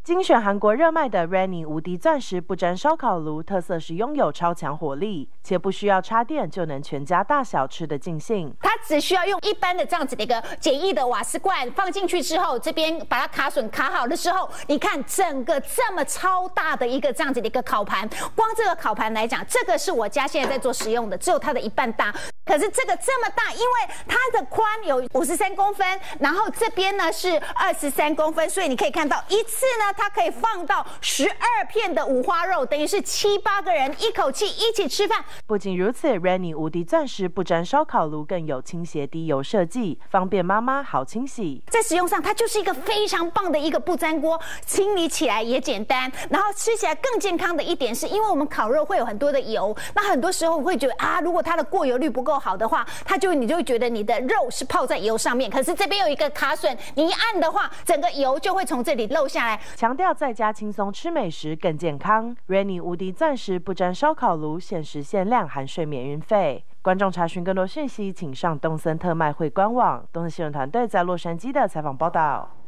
精选韩国热卖的 Renny 无敌钻石不粘烧烤炉，特色是拥有超强火力，且不需要插电就能全家大小吃得尽兴。 它只需要用一般的这样子的一个简易的瓦斯罐放进去之后，这边把它卡榫卡好的时候，你看整个这么超大的一个这样子的一个烤盘，光这个烤盘来讲，这个是我家现在在做使用的，只有它的一半大。可是这个这么大，因为它的宽有53公分，然后这边呢是23公分，所以你可以看到一次呢，它可以放到12片的五花肉，等于是7、8个人一口气一起吃饭。 不仅如此 ，Renny 无敌钻石不粘烧烤炉更有倾斜低油设计，方便妈妈好清洗。 在使用上，它就是一个非常棒的一个不粘锅，清理起来也简单，然后吃起来更健康的一点是，因为我们烤肉会有很多的油，那很多时候会觉得啊，如果它的过油率不够好的话，你就会觉得你的肉是泡在油上面。可是这边有一个卡榫，你一按的话，整个油就会从这里漏下来。 强调在家轻松吃美食更健康 ，Renny 无敌钻石不粘烧烤炉限时限量含税免运费。观众查询更多讯息，请上东森特卖会官网。东森新闻团队在洛杉矶的采访报道。